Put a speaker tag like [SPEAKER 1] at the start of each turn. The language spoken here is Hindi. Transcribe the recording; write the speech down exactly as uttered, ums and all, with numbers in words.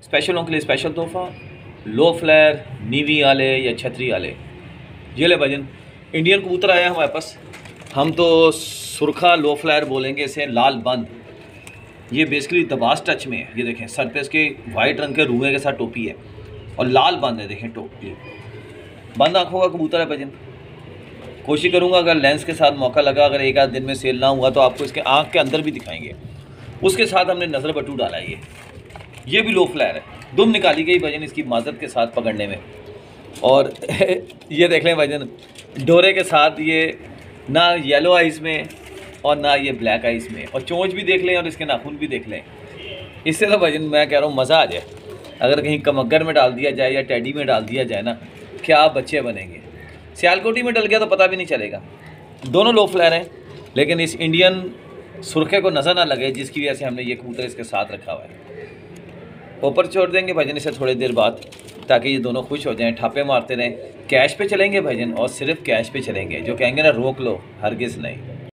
[SPEAKER 1] स्पेशलों के लिए स्पेशल तोहफा, लो फ्लेयर, नीवी वाले या छतरी वाले। ये ले भाईजान, इंडियन कबूतर आया हमारे पास। हम तो सुरखा लो फ्लेयर बोलेंगे इसे, लाल बंद। ये बेसिकली दबास टच में है। ये देखें सर पे इसके वाइट रंग के रूहे के साथ टोपी है और लाल बंद है। देखें टोपी, बंद आँखों का कबूतर है भाईजान। कोशिश करूँगा अगर लेंस के साथ मौका लगा, अगर एक आध दिन में सेल ना हुआ तो आपको इसके आँख के अंदर भी दिखाएंगे। उसके साथ हमने नज़र बटू डाला है। ये ये भी लो फ्लेयर है। दुम निकाली गई भाईजान इसकी माजत के साथ पकड़ने में। और ये देख लें भाईजान, डोरे के साथ ये ना येलो आइज़ में और ना ये ब्लैक आइज़ में, और चोंच भी देख लें और इसके नाखून भी देख लें। इससे तो भाईजान मैं कह रहा हूँ मज़ा आ जाए। अगर कहीं कमग्गर में डाल दिया जाए या टेडी में डाल दिया जाए ना, क्या बच्चे बनेंगे। सियालकोटी में डल गया तो पता भी नहीं चलेगा। दोनों लो फ्लेयर हैं, लेकिन इस इंडियन सुरखे को नज़र ना लगे, जिसकी वजह से हमने ये कबूतर इसके साथ रखा हुआ है। ऊपर छोड़ देंगे भाईजान इसे थोड़ी देर बाद, ताकि ये दोनों खुश हो जाएं, ठापे मारते रहें। कैश पे चलेंगे भाईजान, और सिर्फ कैश पे चलेंगे। जो कहेंगे ना रोक लो, हरगिज़ नहीं।